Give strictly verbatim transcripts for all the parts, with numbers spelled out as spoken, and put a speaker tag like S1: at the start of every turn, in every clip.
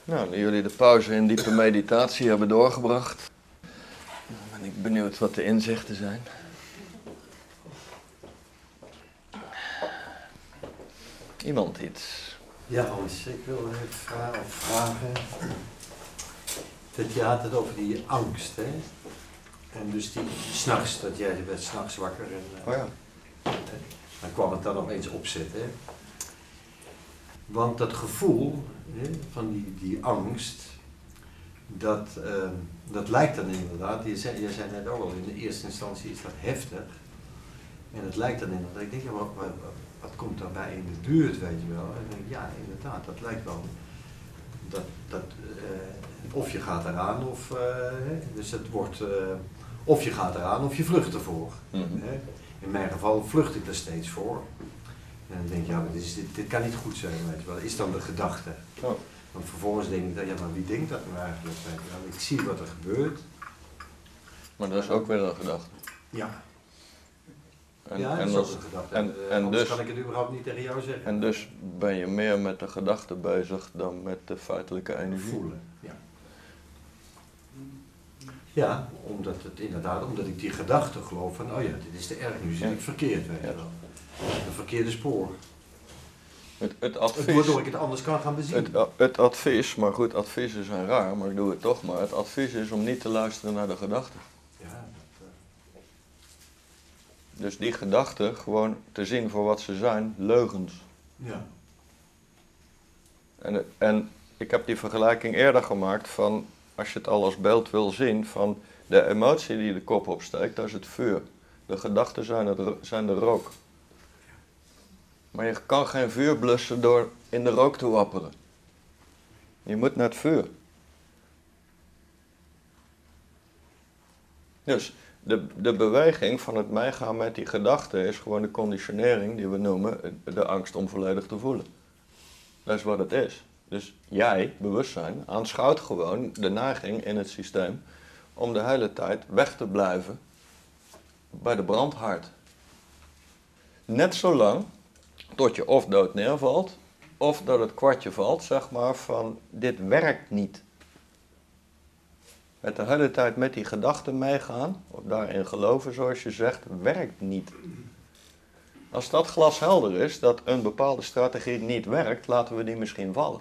S1: Nou, nu jullie de pauze in diepe meditatie hebben doorgebracht, ben ik benieuwd wat de inzichten zijn. Iemand iets?
S2: Ja, Hans, ik wil even vragen, vragen. Dat je had het over die angst, hè? En dus die, s'nachts, dat jij werd s'nachts wakker en uh,
S1: Oh ja.
S2: dan kwam het dan opeens opzetten, hè? Want dat gevoel, hè, van die, die angst, dat, uh, dat lijkt dan inderdaad, je zei, je zei net ook al, in de eerste instantie is dat heftig. En het lijkt dan inderdaad, ik denk, ja, wat, wat, wat komt daarbij in de buurt, weet je wel? En ik denk, ja, inderdaad, dat lijkt wel, dat, dat, uh, of je gaat eraan, of, uh, dus het wordt, uh, of je gaat eraan, of je vlucht ervoor.
S1: Mm-hmm.
S2: Hè? In mijn geval vlucht ik er steeds voor. En dan denk ik, ja, dit, is, dit, dit kan niet goed zijn, weet je wel. Is dan de gedachte.
S1: Oh.
S2: Want vervolgens denk ik, ja, maar wie denkt dat nou eigenlijk? Weet je wel? Ik zie wat er gebeurt.
S1: Maar dat is ook weer een gedachte.
S2: Ja.
S1: En,
S2: ja, dat
S1: en
S2: is
S1: dat,
S2: ook een gedachte.
S1: en,
S2: Uh,
S1: en
S2: anders
S1: dus,
S2: kan ik het überhaupt niet tegen jou zeggen.
S1: en dus ben je meer met de gedachte bezig dan met de feitelijke energie?
S2: Voelen, ja. Ja, omdat het inderdaad, omdat ik die gedachte geloof van, oh ja, dit is te erg, nu zit
S1: Ja.
S2: ik verkeerd, weet je
S1: Ja.
S2: wel. Een verkeerde spoor.
S1: Het, het advies,
S2: Waardoor ik het anders kan gaan bezien.
S1: het, a- het advies, maar goed, adviezen zijn raar, maar ik doe het toch maar. Het advies is om niet te luisteren naar de gedachten.
S2: Ja, dat, uh...
S1: Dus die gedachten gewoon te zien voor wat ze zijn, leugens.
S2: ja.
S1: En, en ik heb die vergelijking eerder gemaakt van, als je het al als beeld wil zien, van de emotie die de kop opsteekt, dat is het vuur. De gedachten zijn, het, ro- zijn de rook. Maar je kan geen vuur blussen door in de rook te wapperen. Je moet naar het vuur. Dus de, de beweging van het meegaan met die gedachten is gewoon de conditionering die we noemen de angst om volledig te voelen. Dat is wat het is. Dus jij, bewustzijn, aanschouwt gewoon de neiging in het systeem om de hele tijd weg te blijven bij de brandhaard. Net zolang tot je of dood neervalt, of dat het kwartje valt, zeg maar, van dit werkt niet. Het de hele tijd met die gedachten meegaan, of daarin geloven zoals je zegt, werkt niet. Als dat glashelder is, dat een bepaalde strategie niet werkt, laten we die misschien vallen.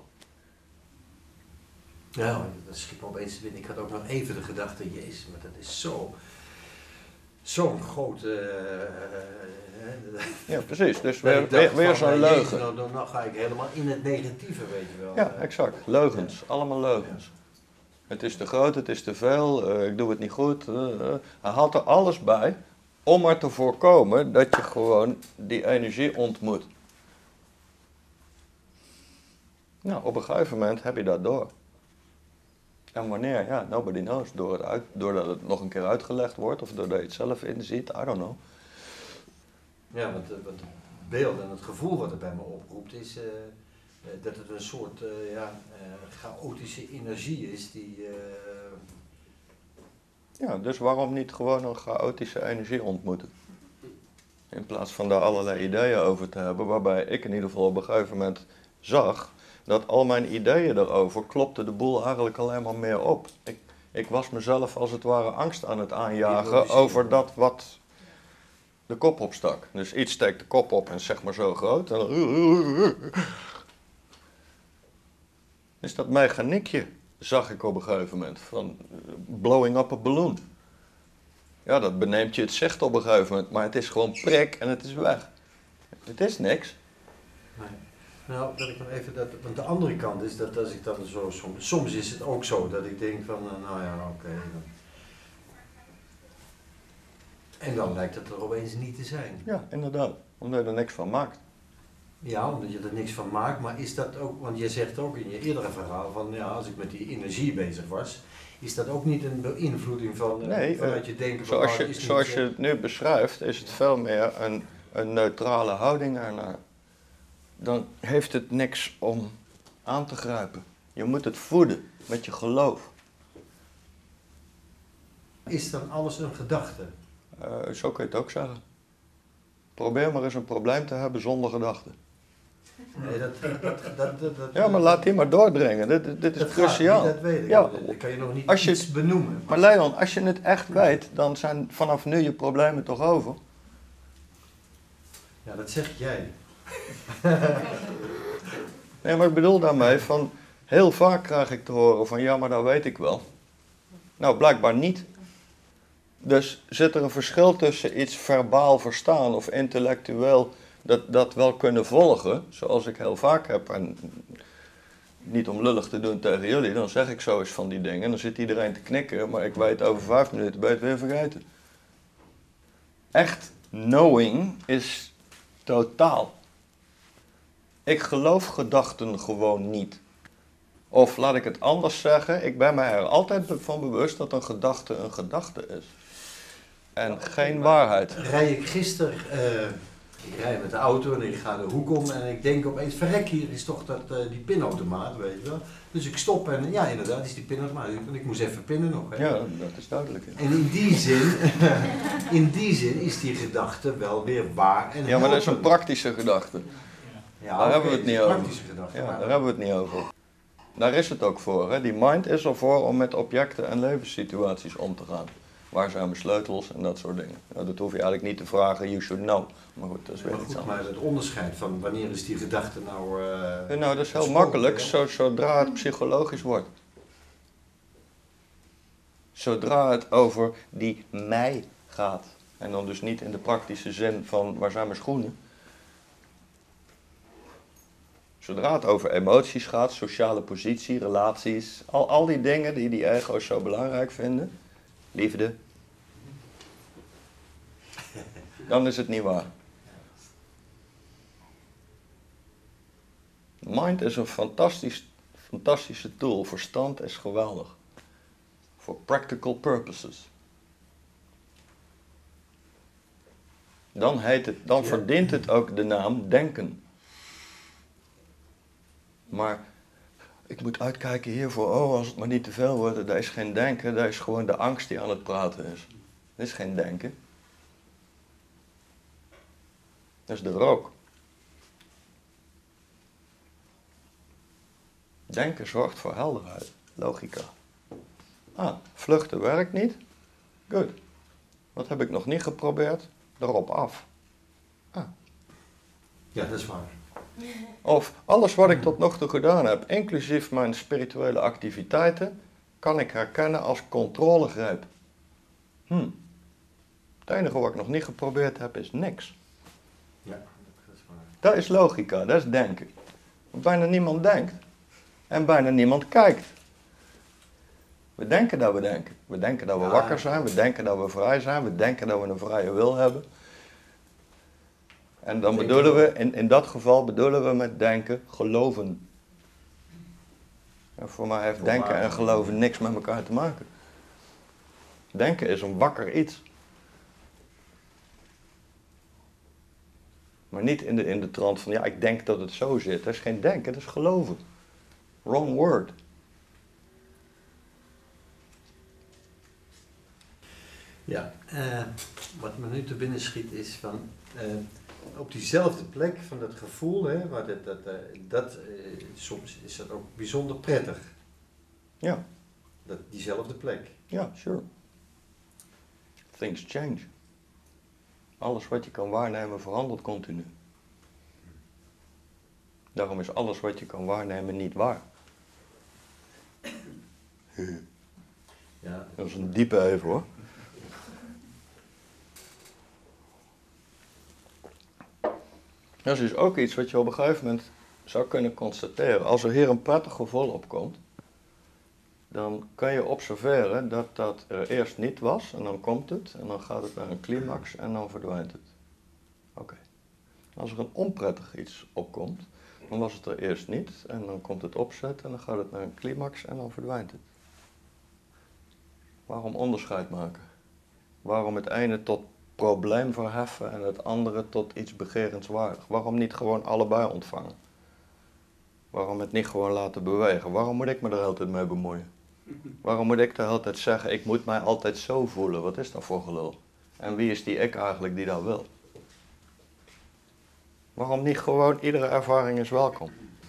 S2: Ja, dat schiet me opeens binnen. Ik had ook nog even de gedachte, jezus, maar dat is zo, zo'n grote... Uh,
S1: Ja, precies. Dus
S2: dat
S1: weer,
S2: ik dacht
S1: weer, weer
S2: van,
S1: zo'n
S2: uh,
S1: leugen.
S2: jezus, nou, nou, nou ga ik helemaal in het negatieve, weet je wel.
S1: Ja, exact. Leugens. Allemaal leugens. Het is te groot, het is te veel, uh, ik doe het niet goed. Uh, uh. Hij haalt er alles bij om er te voorkomen dat je gewoon die energie ontmoet. Nou, op een gegeven moment heb je dat door. En wanneer? Ja, nobody knows. Door het uit, doordat het nog een keer uitgelegd wordt of doordat je het zelf inziet, I don't know.
S2: Ja, want, uh, want het beeld en het gevoel wat er bij me oproept is uh, uh, dat het een soort uh, ja, uh, chaotische energie is die... Uh...
S1: Ja, dus waarom niet gewoon een chaotische energie ontmoeten? In plaats van daar allerlei ideeën over te hebben, waarbij ik in ieder geval op een gegeven moment zag dat al mijn ideeën erover klopte de boel eigenlijk alleen maar meer op. Ik, ik was mezelf als het ware angst aan het aanjagen over dat wat de kop opstak. Dus iets steekt de kop op en is zeg maar zo groot. En dan... Dus dat mechaniekje zag ik op een gegeven moment van blowing up a balloon. Ja, dat beneemt je het zicht op een gegeven moment, maar het is gewoon prik en het is weg. Het is niks.
S2: Nee. Nou, dat ik dan even dat, want de andere kant is dat als ik dan zo soms, soms is het ook zo dat ik denk van, uh, nou ja, oké. Okay, en dan lijkt het er opeens niet te zijn.
S1: Ja, inderdaad, omdat je er niks van maakt.
S2: Ja, omdat je er niks van maakt, maar is dat ook, want je zegt ook in je eerdere verhaal van, ja, als ik met die energie bezig was, is dat ook niet een beïnvloeding van, uh,
S1: nee,
S2: vanuit
S1: uh,
S2: je denken van,
S1: zoals,
S2: nou,
S1: je,
S2: is
S1: zoals
S2: niet,
S1: je het nu beschrijft, is het veel meer een, een neutrale houding ernaar. Dan heeft het niks om aan te grijpen. Je moet het voeden met je geloof.
S2: Is dan alles een gedachte?
S1: Uh, zo kun je het ook zeggen. Probeer maar eens een probleem te hebben zonder gedachten.
S2: Nee, dat, dat, dat, dat, dat,
S1: Ja, maar laat die maar doordringen. Dit, dit, dit is
S2: dat
S1: cruciaal.
S2: Gaat, dat weet ik.
S1: Ja.
S2: Dat kan je nog niet
S1: Als je
S2: iets
S1: het-
S2: benoemen.
S1: Maar Leon, als je het echt weet, dan zijn vanaf nu je problemen toch over?
S2: Ja, dat zeg jij.
S1: Nee, maar ik bedoel daarmee van, heel vaak krijg ik te horen van, ja, maar dat weet ik wel. Nou, blijkbaar niet. Dus zit er een verschil tussen iets verbaal verstaan of intellectueel dat, dat wel kunnen volgen, zoals ik heel vaak heb, en niet om lullig te doen tegen jullie, dan zeg ik zo eens van die dingen, en dan zit iedereen te knikken, maar ik weet over vijf minuten, ben je het weer vergeten. Echt knowing is totaal. Ik geloof gedachten gewoon niet. Of laat ik het anders zeggen, ik ben mij er altijd van bewust dat een gedachte een gedachte is. En geen waarheid.
S2: Rij ik gisteren, uh, ik rij met de auto en ik ga de hoek om en ik denk opeens, verrek, hier is toch dat, uh, die pinautomaat, weet je wel. Dus ik stop en ja, inderdaad, is die pinautomaat. Ik, ik moest even pinnen nog. Hè.
S1: Ja, dat is duidelijk. Ja.
S2: En in die zin, in die zin is die gedachte wel weer waar en
S1: Ja, maar dat is een
S2: helpend.
S1: praktische gedachte.
S2: Ja,
S1: daar
S2: oké,
S1: hebben we het niet
S2: is een
S1: over.
S2: praktische gedachte.
S1: Ja,
S2: maar-
S1: daar hebben we het niet over. Daar is het ook voor. Hè? Die mind is ervoor om met objecten en levenssituaties om te gaan. Waar zijn mijn sleutels en dat soort dingen. Nou, dat hoef je eigenlijk niet te vragen, you should know. Maar goed, dat is weer
S2: Maar
S1: iets
S2: goed,
S1: anders.
S2: maar het onderscheid van wanneer is die gedachte nou... Uh,
S1: Ja, nou, dat is heel
S2: gesproken,
S1: makkelijk,
S2: hè?
S1: zo, zodra het psychologisch wordt. Zodra het over die mij gaat. En dan dus niet in de praktische zin van waar zijn mijn schoenen. Zodra het over emoties gaat, sociale positie, relaties, al, al die dingen die die ego's zo belangrijk vinden, liefde, dan is het niet waar. Mind is een fantastisch, fantastische tool, verstand is geweldig. For practical purposes. Dan, heet het, dan
S2: Ja.
S1: verdient het ook de naam denken. Maar ik moet uitkijken hiervoor, oh als het maar niet te veel wordt, dat is geen denken, dat is gewoon de angst die aan het praten is. Dat is geen denken. Dat is de rook. Denken zorgt voor helderheid, logica. Ah, vluchten werkt niet? Goed. Wat heb ik nog niet geprobeerd? Erop af. Ah.
S2: Ja, dat is waar.
S1: Of alles wat ik tot nog toe gedaan heb, inclusief mijn spirituele activiteiten, kan ik herkennen als controlegreep. Hm. Het enige wat ik nog niet geprobeerd heb is niks.
S2: Ja, dat is waar.
S1: Dat is logica, dat is denken. Want bijna niemand denkt. En bijna niemand kijkt. We denken dat we denken. We denken dat we
S2: Ja.
S1: wakker zijn, we denken dat we vrij zijn, we denken dat we een vrije wil hebben. En dan
S2: Denk
S1: bedoelen
S2: je
S1: we, in, in dat geval bedoelen we met denken geloven. En voor mij heeft
S2: Voor
S1: denken
S2: waar.
S1: en geloven niks met elkaar te maken. Denken is een wakker iets. Maar niet in de, in de trant van, ja, ik denk dat het zo zit. Dat is geen denken, dat is geloven. Wrong word.
S2: Ja, uh, wat me nu te binnen schiet is van... Uh, op diezelfde plek van dat gevoel, hè, waar dat, dat, uh, dat uh, soms is dat ook bijzonder prettig.
S1: Ja.
S2: Dat, diezelfde plek.
S1: Ja, sure. Things change. Alles wat je kan waarnemen verandert continu. Daarom is alles wat je kan waarnemen niet waar.
S2: Ja.
S1: Dat is een diepe even hoor. Dat is dus ook iets wat je op een gegeven moment zou kunnen constateren. Als er hier een prettig gevoel opkomt, dan kan je observeren dat dat er eerst niet was en dan komt het en dan gaat het naar een climax en dan verdwijnt het. Oké. Okay. Als er een onprettig iets opkomt, dan was het er eerst niet en dan komt het opzet en dan gaat het naar een climax en dan verdwijnt het. Waarom onderscheid maken? Waarom het ene tot probleem verheffen en het andere tot iets begerenswaardig? Waarom niet gewoon allebei ontvangen? Waarom het niet gewoon laten bewegen? Waarom moet ik me er altijd mee bemoeien? Waarom moet ik de hele tijd zeggen, ik moet mij altijd zo voelen? Wat is dat voor gelul? En wie is die ik eigenlijk die dat wil? Waarom niet gewoon, iedere ervaring is welkom?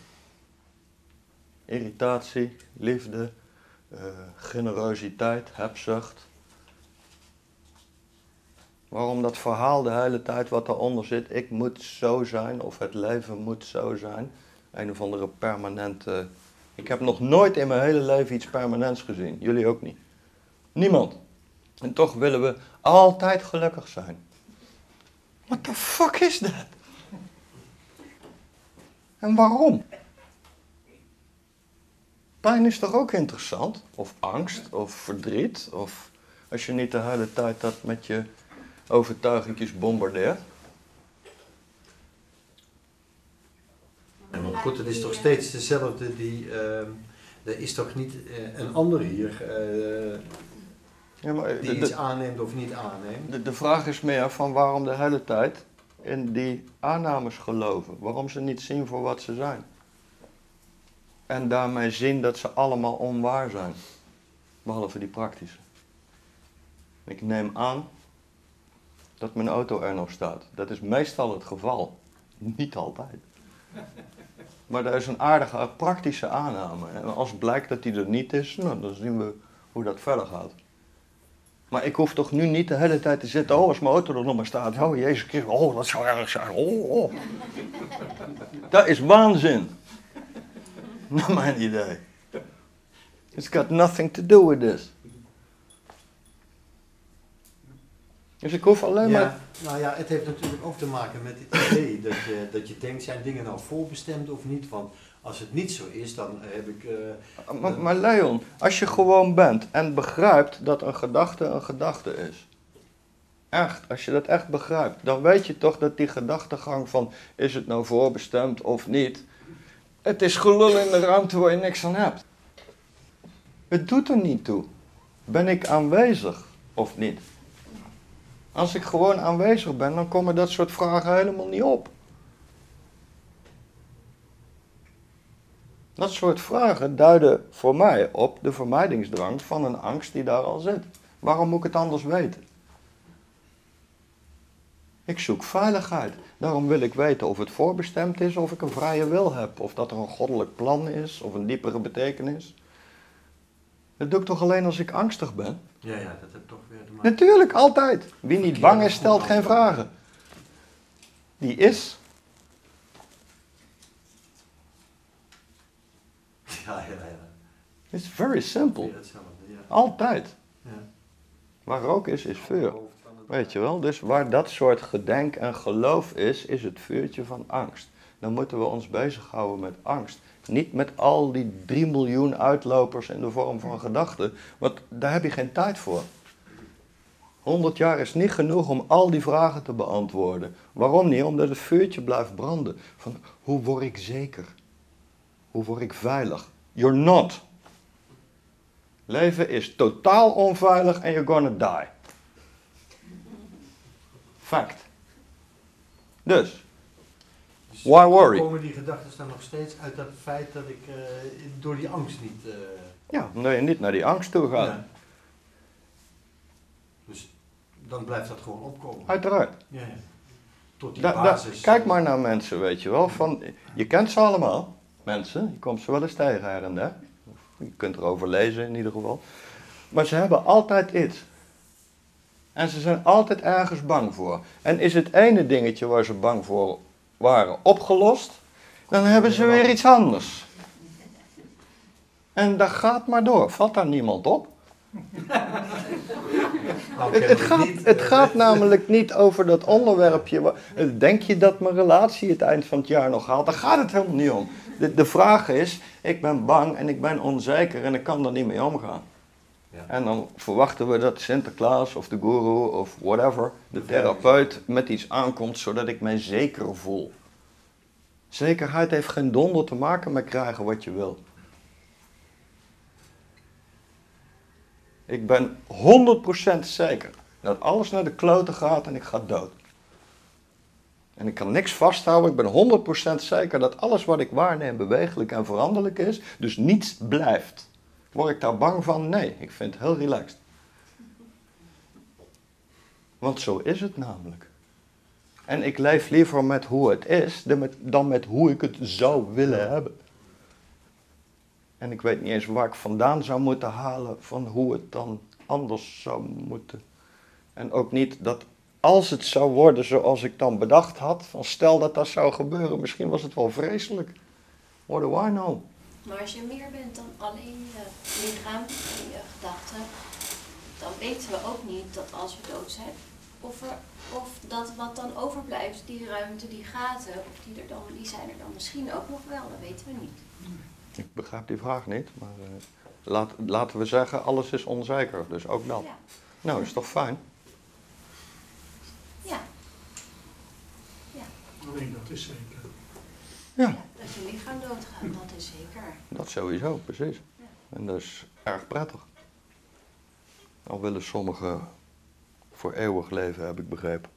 S1: Irritatie, liefde, uh, generositeit, hebzucht. Waarom dat verhaal de hele tijd wat eronder zit, ik moet zo zijn of het leven moet zo zijn. Een of andere permanente... Ik heb nog nooit in mijn hele leven iets permanents gezien. Jullie ook niet. Niemand. En toch willen we altijd gelukkig zijn. What the fuck is dat? En waarom? Pijn is toch ook interessant? Of angst, of verdriet, of als je niet de hele tijd dat met je overtuigingjes bombardeert.
S2: Ja, maar goed, het is toch steeds dezelfde, die, uh, er is toch niet uh, een ander hier uh,
S1: ja, maar
S2: die
S1: de,
S2: iets
S1: de,
S2: aanneemt of niet aanneemt.
S1: De, de vraag is meer van waarom de hele tijd in die aannames geloven. Waarom ze niet zien voor wat ze zijn. En daarmee zien dat ze allemaal onwaar zijn. Behalve die praktische. Ik neem aan dat mijn auto er nog staat. Dat is meestal het geval. Niet altijd. Maar dat is een aardige praktische aanname. En als blijkt dat die er niet is, nou, dan zien we hoe dat verder gaat. Maar ik hoef toch nu niet de hele tijd te zitten, oh, als mijn auto er nog maar staat, oh, Jezus Christus, oh, dat zou erg zijn, oh, oh. Dat is waanzin. Naar mijn idee. It's got nothing to do with this. Dus ik hoef alleen
S2: ja,
S1: maar...
S2: Nou ja, het heeft natuurlijk ook te maken met het idee dat je, dat je denkt, zijn dingen nou voorbestemd of niet? Want als het niet zo is, dan heb ik... Uh,
S1: maar, maar Leon, als je gewoon bent en begrijpt dat een gedachte een gedachte is. Echt, als je dat echt begrijpt, dan weet je toch dat die gedachtegang van, is het nou voorbestemd of niet? Het is gelul in de ruimte waar je niks aan hebt. Het doet er niet toe. Ben ik aanwezig of niet? Als ik gewoon aanwezig ben, dan komen dat soort vragen helemaal niet op. Dat soort vragen duiden voor mij op de vermijdingsdrang van een angst die daar al zit. Waarom moet ik het anders weten? Ik zoek veiligheid. Daarom wil ik weten of het voorbestemd is, of ik een vrije wil heb. Of dat er een goddelijk plan is, of een diepere betekenis. Dat doe ik toch alleen als ik angstig ben?
S2: Ja, ja, dat heb toch weer te maken.
S1: Natuurlijk, altijd. Wie niet bang is, stelt geen vragen. Die is.
S2: Ja, ja, ja.
S1: It's very simple.
S2: Ja.
S1: Altijd.
S2: Ja.
S1: Waar rook is, is vuur. Weet je wel? Dus waar dat soort gedenk en geloof is, is het vuurtje van angst. Dan moeten we ons bezighouden met angst. Niet met al die drie miljoen uitlopers in de vorm van gedachten. Want daar heb je geen tijd voor. honderd jaar is niet genoeg om al die vragen te beantwoorden. Waarom niet? Omdat het vuurtje blijft branden. Van, hoe word ik zeker? Hoe word ik veilig? You're not. Leven is totaal onveilig en you're gonna die. Fact. Dus,
S2: dus
S1: why worry?
S2: Komen die gedachten dan nog steeds uit dat feit dat ik uh, door die angst niet... Uh...
S1: Ja, omdat je niet naar die angst toe gaat. Ja.
S2: Dus dan blijft dat gewoon opkomen.
S1: Uiteraard.
S2: Ja, ja. Tot die
S1: da,
S2: basis.
S1: Da, kijk maar naar mensen, weet je wel. Van, je kent ze allemaal, mensen. Je komt ze wel eens tegen her en der. Je kunt erover lezen in ieder geval. Maar ze hebben altijd iets. En ze zijn altijd ergens bang voor. En is het ene dingetje waar ze bang voor waren opgelost, dan hebben ze weer iets anders. En dat gaat maar door. Valt daar niemand op?
S2: Nou,
S1: het, het, gaat, het gaat namelijk niet over dat onderwerpje. Denk je dat mijn relatie het eind van het jaar nog haalt? Daar gaat het helemaal niet om. De, de vraag is, ik ben bang en ik ben onzeker en ik kan er niet mee omgaan. Ja. En dan verwachten we dat Sinterklaas of de guru of whatever, de therapeut, met iets aankomt zodat ik mij zeker voel. Zekerheid heeft geen donder te maken met krijgen wat je wil. Ik ben honderd procent zeker dat alles naar de kloten gaat en ik ga dood. En ik kan niks vasthouden, ik ben honderd procent zeker dat alles wat ik waarneem bewegelijk en veranderlijk is, dus niets blijft. Word ik daar bang van? Nee, ik vind het heel relaxed. Want zo is het namelijk. En ik leef liever met hoe het is, dan met, dan met hoe ik het zou willen hebben. En ik weet niet eens waar ik vandaan zou moeten halen van hoe het dan anders zou moeten. En ook niet dat als het zou worden zoals ik dan bedacht had, van stel dat dat zou gebeuren, misschien was het wel vreselijk. What do I know?
S3: Maar als je meer bent dan alleen je lichaam en je gedachten, dan weten we ook niet dat als we dood zijn, of, er, of dat wat dan overblijft, die ruimte, die gaten, of die, er dan, die zijn er dan misschien ook nog wel, dat weten we niet.
S1: Ik begrijp die vraag niet, maar uh, laat, laten we zeggen, alles is onzeker, dus ook dat.
S3: Ja.
S1: Nou, is toch fijn?
S3: Ja. Ja.
S4: Alleen dat is zeker.
S1: Ja.
S3: Ja, dat je lichaam doodgaat, dat is zeker.
S1: Dat sowieso, precies.
S3: Ja.
S1: En dat is erg prettig. Al willen sommigen voor eeuwig leven, heb ik begrepen.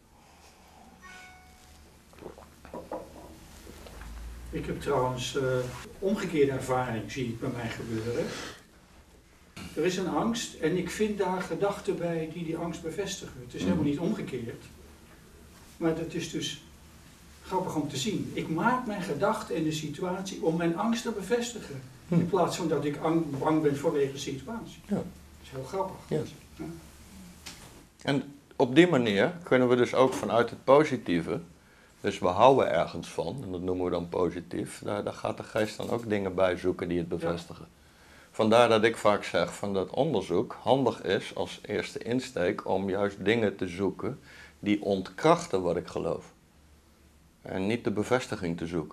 S4: Ik heb trouwens uh, omgekeerde ervaring, zie ik bij mij gebeuren. Er is een angst en ik vind daar gedachten bij die die angst bevestigen. Het is helemaal niet omgekeerd. Maar dat is dus grappig om te zien. Ik maak mijn gedachten in de situatie om mijn angst te bevestigen. In plaats van dat ik ang- bang ben vanwege de situatie.
S1: Ja.
S4: Dat is heel grappig.
S1: Yes.
S4: Ja.
S1: En op die manier kunnen we dus ook vanuit het positieve, dus we houden ergens van, en dat noemen we dan positief, daar, daar gaat de geest dan ook dingen bij zoeken die het bevestigen. Ja. Vandaar dat ik vaak zeg van dat onderzoek handig is als eerste insteek om juist dingen te zoeken die ontkrachten wat ik geloof. En niet de bevestiging te zoeken.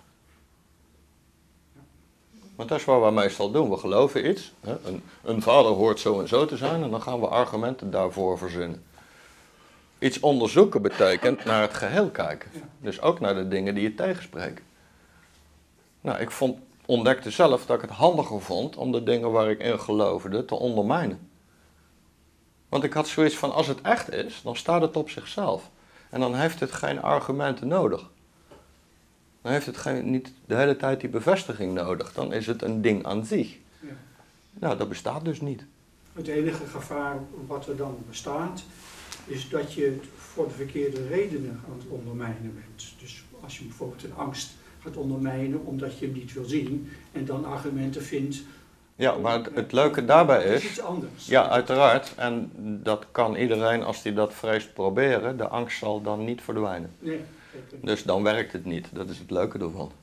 S1: Want dat is wat we meestal doen. We geloven iets. Hè? Een, een vader hoort zo en zo te zijn en dan gaan we argumenten daarvoor verzinnen. Iets onderzoeken betekent naar het geheel kijken. Dus ook naar de dingen die je tegenspreken. Nou, ik vond, ontdekte zelf dat ik het handiger vond om de dingen waar ik in geloofde te ondermijnen. Want ik had zoiets van, als het echt is, dan staat het op zichzelf. En dan heeft het geen argumenten nodig. Dan heeft het geen, niet de hele tijd die bevestiging nodig. Dan is het een ding aan zich.
S4: Ja.
S1: Nou, dat bestaat dus niet.
S4: Het enige gevaar wat er dan bestaat, is dat je het voor de verkeerde redenen aan het ondermijnen bent. Dus als je bijvoorbeeld een angst gaat ondermijnen omdat je hem niet wil zien en dan argumenten vindt.
S1: Ja, maar het, het leuke daarbij
S4: is
S1: is,
S4: iets anders.
S1: ja, uiteraard, en dat kan iedereen als hij dat vreest proberen, de angst zal dan niet verdwijnen.
S4: Nee, zeker niet.
S1: Dus dan werkt het niet, dat is het leuke ervan.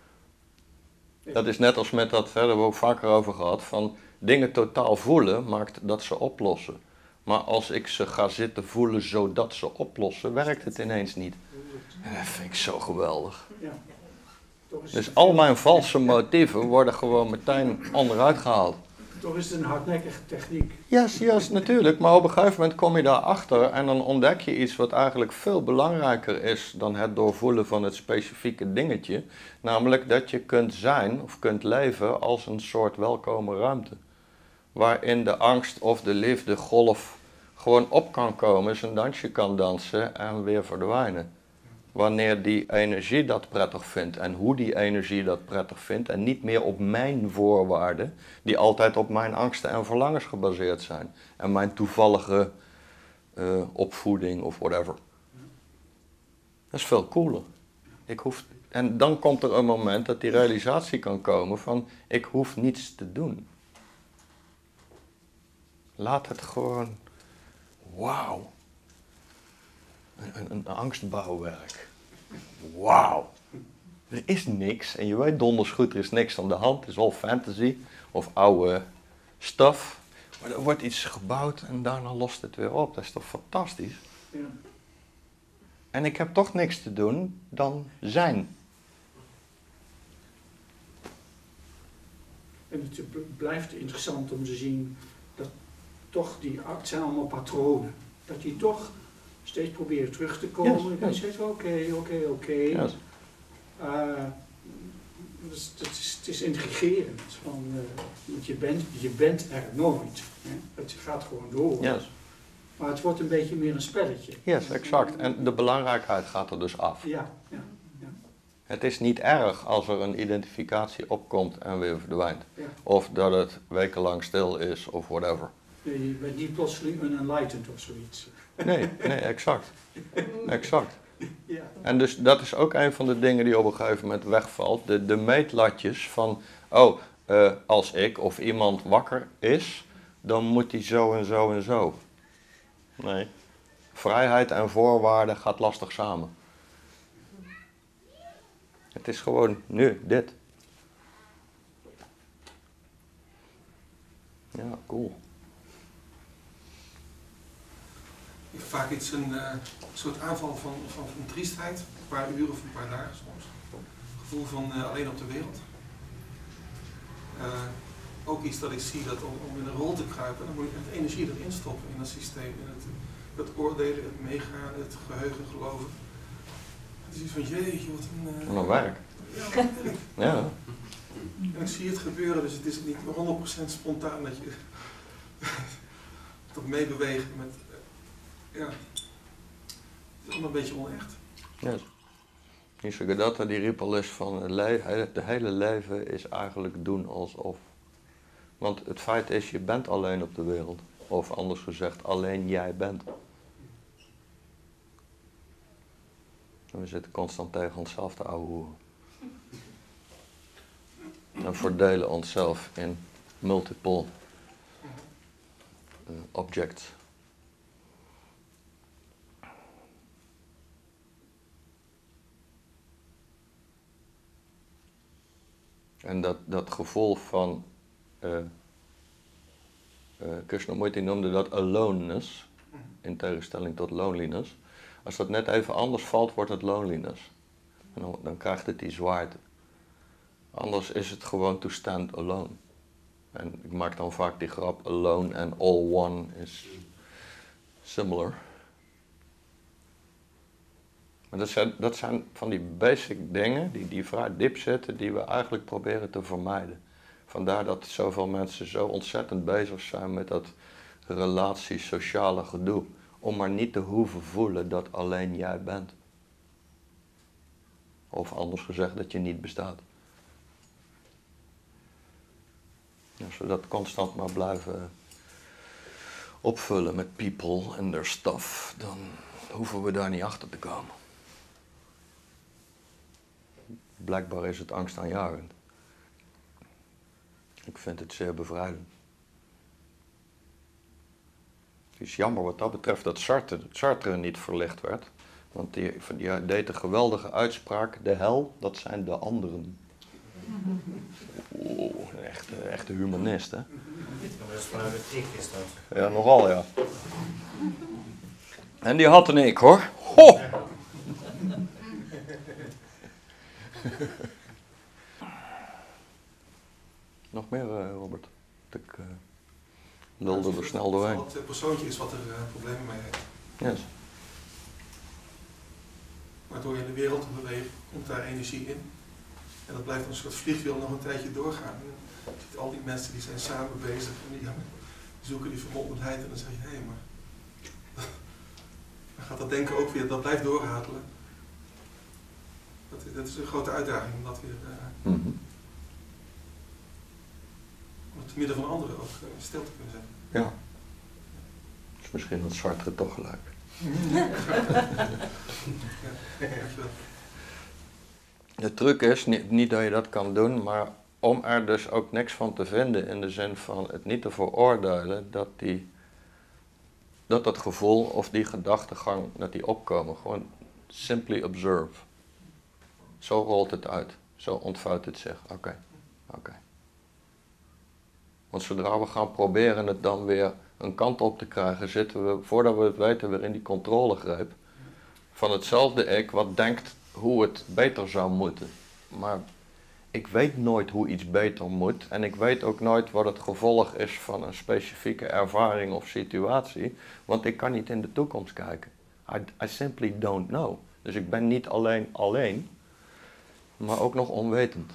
S1: Dat is net als met dat, hè, daar hebben we ook vaker over gehad, van dingen totaal voelen maakt dat ze oplossen. Maar als ik ze ga zitten voelen zodat ze oplossen, werkt het ineens niet. En dat vind ik zo geweldig.
S4: Ja. Toch is
S1: Dus
S4: het-
S1: al mijn valse motieven worden gewoon meteen onderuit gehaald.
S4: Toch is het een hardnekkige techniek.
S1: Yes, yes, natuurlijk. Maar op een gegeven moment kom je daarachter en dan ontdek je iets wat eigenlijk veel belangrijker is dan het doorvoelen van het specifieke dingetje. Namelijk dat je kunt zijn of kunt leven als een soort welkome ruimte. Waarin de angst of de liefde golf gewoon op kan komen, zijn dansje kan dansen en weer verdwijnen. Wanneer die energie dat prettig vindt en hoe die energie dat prettig vindt en niet meer op mijn voorwaarden, die altijd op mijn angsten en verlangens gebaseerd zijn. En mijn toevallige uh, opvoeding of whatever. Dat is veel cooler. Ik hoef, en dan komt er een moment dat die realisatie kan komen van ik hoef niets te doen. Laat het gewoon, wauw. Een, een angstbouwwerk. Wauw. Er is niks. En je weet donders goed, er is niks aan de hand. Het is al fantasy of oude stuff. Maar er wordt iets gebouwd en daarna lost het weer op. Dat is toch fantastisch?
S4: Ja.
S1: En ik heb toch niks te doen dan zijn.
S4: En het b- blijft interessant om te zien dat toch die, het zijn allemaal patronen. Dat die toch steeds proberen terug te komen.
S1: Yes,
S4: En
S1: yes.
S4: steeds oké, oké, oké.
S1: Yes.
S4: Eh, dus het, is, het is intrigerend. Van, eh, want je bent, je bent er nooit. Hè? Het gaat gewoon door.
S1: Yes.
S4: Maar het wordt een beetje meer een spelletje.
S1: Yes, exact. En de belangrijkheid gaat er dus af.
S4: Ja, ja, ja.
S1: Het is niet erg als er een identificatie opkomt en weer verdwijnt.
S4: Ja.
S1: Of dat het wekenlang stil is of whatever.
S4: Nee, je bent niet plotseling unenlightened of zoiets.
S1: Nee, nee, exact. Exact.
S4: Ja. Ja.
S1: En dus dat is ook een van de dingen die op een gegeven moment wegvalt. De, de meetlatjes van, oh, uh, als ik of iemand wakker is, dan moet hij zo en zo en zo. Nee. Vrijheid en voorwaarden gaat lastig samen. Het is gewoon nu, dit. Ja, cool.
S5: Ik heb vaak iets, een uh, soort aanval van, van, van triestheid, een paar uur of een paar dagen soms. Gevoel van uh, alleen op de wereld. Uh, ook iets dat ik zie dat om, om in een rol te kruipen, dan moet ik echt energie erin stoppen in dat systeem. In het, het oordelen, het meegaan, het geheugen geloven. Het is iets van jeetje, wat een... Uh,
S1: Wat een werk.
S5: Ja, wat een werk.
S1: Ja.
S5: En ik zie het gebeuren, dus het is niet honderd procent spontaan dat je toch meebewegen met... Uh, ja, het is allemaal een beetje onecht.
S1: Yes. Nisargadatta die riep al eens van het le- het hele leven is eigenlijk doen alsof. Want het feit is, je bent alleen op de wereld. Of anders gezegd, alleen jij bent. En we zitten constant tegen onszelf te ouwehoeren. En verdelen onszelf in multiple uh, objects. En dat, dat gevoel van, uh, uh, Krishnamurti noemde dat aloneness, in tegenstelling tot loneliness. Als dat net even anders valt, wordt het loneliness. En dan, dan krijgt het die zwaarte. Anders is het gewoon to stand alone. En ik maak dan vaak die grap, alone and all one is similar. Maar dat zijn, dat zijn van die basic dingen, die, die vrij diep zitten, die we eigenlijk proberen te vermijden. Vandaar dat zoveel mensen zo ontzettend bezig zijn met dat relatie, sociale gedoe. Om maar niet te hoeven voelen dat alleen jij bent. Of anders gezegd, dat je niet bestaat. Als we dat constant maar blijven opvullen met people en their stuff, dan hoeven we daar niet achter te komen. Blijkbaar is het angstaanjagend. Ik vind het zeer bevrijdend. Het is jammer wat dat betreft dat Sartre, Sartre niet verlicht werd. Want die, die deed een geweldige uitspraak, de hel, dat zijn de anderen. Oeh, een echte, echte humanist, hè?
S6: Vanuit het ik is dat.
S1: Ja, nogal, ja. En die had een ik, hoor. Ho! Nog meer, uh, Robert? Ik uh, lulde er snel doorheen.
S5: Wat het persoontje is wat er uh, problemen mee heeft.
S1: Yes.
S5: Maar door in de wereld te bewegen, komt daar energie in. En dat blijft een soort vliegwiel nog een tijdje doorgaan. En je ziet al die mensen die zijn samen bezig en die, ja, die zoeken die verbondenheid en dan zeg je, hé, hey, maar dan gaat dat denken ook weer, dat blijft doorratelen. Dat, dat is een grote uitdaging om dat weer, uh,
S1: Mm-hmm.
S5: om het te midden van anderen ook uh, stil te kunnen zetten.
S1: Ja. Dus misschien had Sartre toch gelijk.
S5: Ja, dankjewel.
S1: De truc is, niet, niet dat je dat kan doen, maar om er dus ook niks van te vinden in de zin van het niet te veroordelen, dat die, dat, dat gevoel of die gedachtegang, dat die opkomen. Gewoon simply observe. Zo rolt het uit. Zo ontvouwt het zich. Oké, okay. oké. Okay. Want zodra we gaan proberen het dan weer een kant op te krijgen, zitten we, voordat we het weten, weer in die controlegreep van hetzelfde ik wat denkt hoe het beter zou moeten. Maar ik weet nooit hoe iets beter moet en ik weet ook nooit wat het gevolg is van een specifieke ervaring of situatie, want ik kan niet in de toekomst kijken. I, I simply don't know. Dus ik ben niet alleen alleen, maar ook nog onwetend.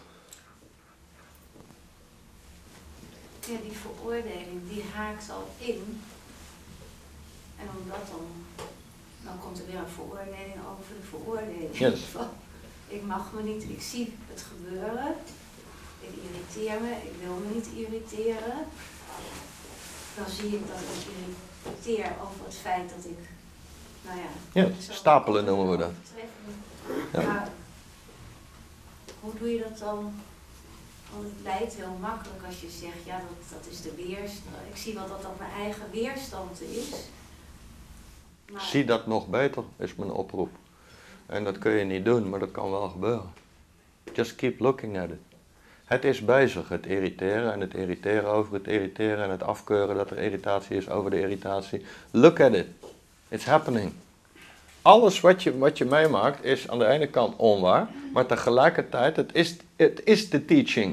S7: Ja, die veroordeling, die haakt al in. En omdat dan, dan komt er weer een veroordeling over de veroordeling.
S1: Yes.
S7: Ik mag me niet, ik zie het gebeuren. Ik irriteer me, ik wil me niet irriteren. Dan zie ik dat ik irriteer over het feit dat ik nou ja.
S1: Ja, stapelen noemen we dat. Ja.
S7: Maar hoe doe je dat dan? Want het lijkt heel makkelijk als je zegt, ja, dat, dat is de weerstand. Ik zie wel dat dat mijn eigen weerstand is. Maar
S1: Zie dat nog beter, is mijn oproep. En dat kun je niet doen, maar dat kan wel gebeuren. Just keep looking at it. Het is bezig, het irriteren en het irriteren over het irriteren en het afkeuren dat er irritatie is over de irritatie. Look at it. It's happening. Alles wat je, wat je meemaakt is aan de ene kant onwaar, maar tegelijkertijd, het is, het is de teaching.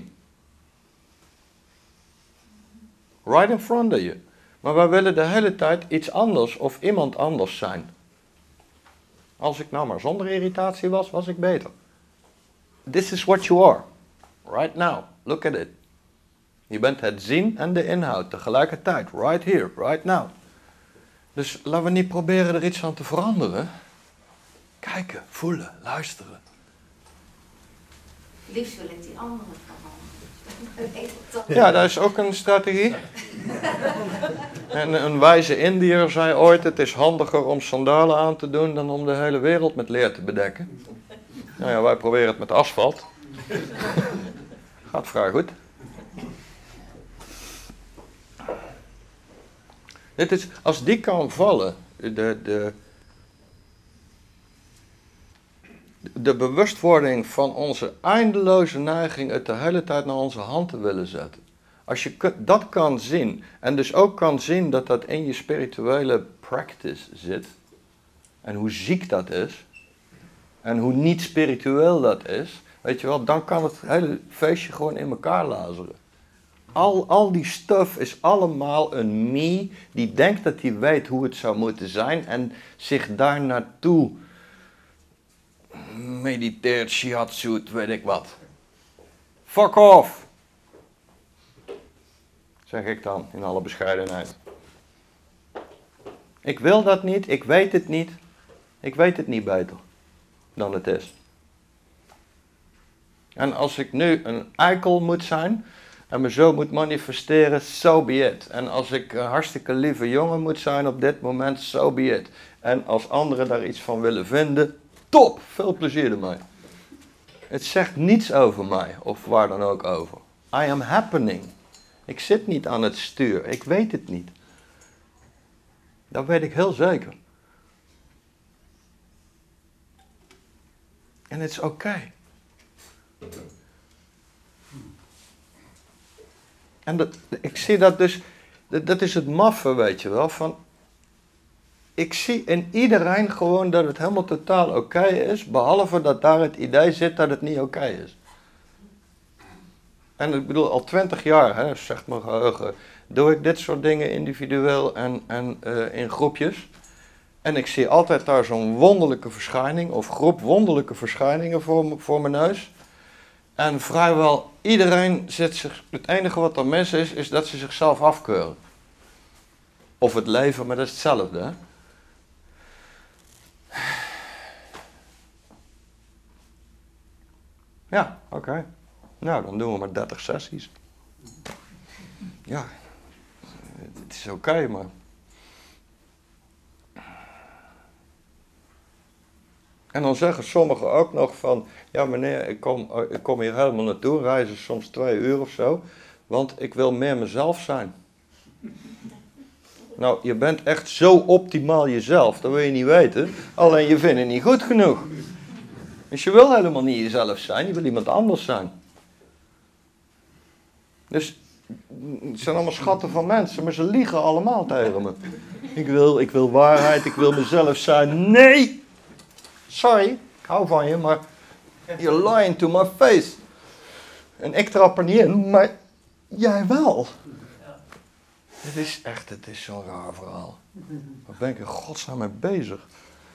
S1: Right in front of you. Maar wij willen de hele tijd iets anders of iemand anders zijn. Als ik nou maar zonder irritatie was, was ik beter. This is what you are. Right now. Look at it. Je bent het zien en de inhoud tegelijkertijd. Right here, right now. Dus laten we niet proberen er iets aan te veranderen. Kijken, voelen, luisteren.
S7: liefst wil ik die andere veranderen. Weet het toch?
S1: Ja, dat is ook een strategie. En een wijze Indiër zei ooit, het is handiger om sandalen aan te doen dan om de hele wereld met leer te bedekken. Nou ja, wij proberen het met asfalt. Gaat vrij goed. Dit is, als die kan vallen, de, de, de bewustwording van onze eindeloze neiging het de hele tijd naar onze hand te willen zetten. Als je dat kan zien, en dus ook kan zien dat dat in je spirituele practice zit, en hoe ziek dat is, en hoe niet spiritueel dat is, weet je wel, dan kan het hele feestje gewoon in elkaar lazeren. Al, al die stuff is allemaal een me die denkt dat hij weet hoe het zou moeten zijn en zich daar naartoe mediteert, shiatsu, weet ik wat. Fuck off! Zeg ik dan in alle bescheidenheid. Ik wil dat niet, ik weet het niet. Ik weet het niet beter dan het is. En als ik nu een eikel moet zijn en me zo moet manifesteren, so be it. En als ik een hartstikke lieve jongen moet zijn op dit moment, so be it. En als anderen daar iets van willen vinden, top! Veel plezier ermee. Het zegt niets over mij, of waar dan ook over. I am happening. Ik zit niet aan het stuur, ik weet het niet. Dat weet ik heel zeker. En het is oké. Okay. En dat, ik zie dat dus, dat, dat is het maffe, weet je wel, van, ik zie in iedereen gewoon dat het helemaal totaal oké okay is, behalve dat daar het idee zit dat het niet oké okay is. En ik bedoel, al twintig jaar, hè, zegt mijn geheugen, doe ik dit soort dingen individueel en, en uh, in groepjes. En ik zie altijd daar zo'n wonderlijke verschijning, of groep wonderlijke verschijningen voor, voor mijn neus. En vrijwel iedereen zit zich, het enige wat er mis is, is dat ze zichzelf afkeuren. Of het leven, maar dat is hetzelfde, hè. Ja, oké. Okay. Nou, dan doen we maar dertig sessies. Ja, het is oké, okay, maar... En dan zeggen sommigen ook nog van, ja meneer, ik kom, ik kom hier helemaal naartoe, reizen soms twee uur of zo, want ik wil meer mezelf zijn. Nou, je bent echt zo optimaal jezelf, dat wil je niet weten, alleen je vindt het niet goed genoeg. Dus je wil helemaal niet jezelf zijn, je wil iemand anders zijn. Dus het zijn allemaal schatten van mensen, maar ze liegen allemaal tegen me. Ik wil, ik wil waarheid, ik wil mezelf zijn. Nee! Sorry, ik hou van je, maar you're lying to my face. En ik trap er niet in, maar jij wel. Het is echt, het is zo'n raar verhaal. Waar ben ik in godsnaam mee bezig?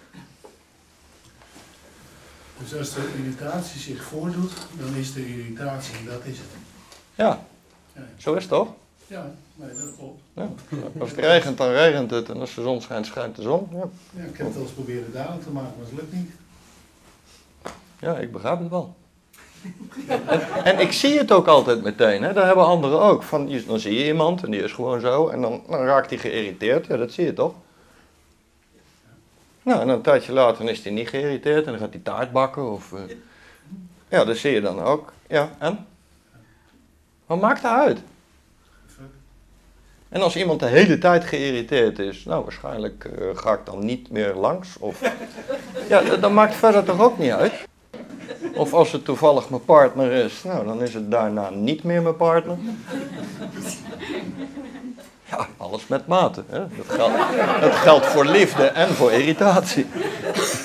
S8: Dus als de irritatie zich voordoet, dan is de irritatie, dat is het.
S1: Ja, zo is het toch?
S8: Ja, nee, dat klopt.
S1: Ja. Als het regent, dan regent het. En als de zon schijnt, schijnt de zon. Ja,
S8: ja ik heb het wel eens proberen duidelijk te maken, maar het lukt niet.
S1: Ja, ik begrijp het wel. En, en ik zie het ook altijd meteen, hè? Dat hebben anderen ook. Van, dan zie je iemand en die is gewoon zo en dan, dan raakt hij geïrriteerd. Ja, dat zie je toch? Nou, en een tijdje later is hij niet geïrriteerd en dan gaat hij taart bakken of... Uh... Ja, dat zie je dan ook. Ja, en? Wat maakt dat uit? En als iemand de hele tijd geïrriteerd is, nou, waarschijnlijk uh, ga ik dan niet meer langs. Of... Ja, dat maakt verder toch ook niet uit? Of als het toevallig mijn partner is, nou, dan is het daarna niet meer mijn partner. Ja, alles met mate. Hè? Dat geldt, dat geldt voor liefde en voor irritatie.